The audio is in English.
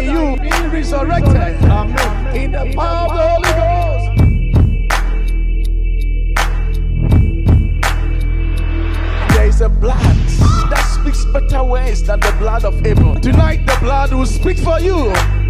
in you, being resurrected. Amen. In the power of the Holy Ghost. There is a blood that speaks better ways than the blood of Abel. Tonight the blood will speak for you.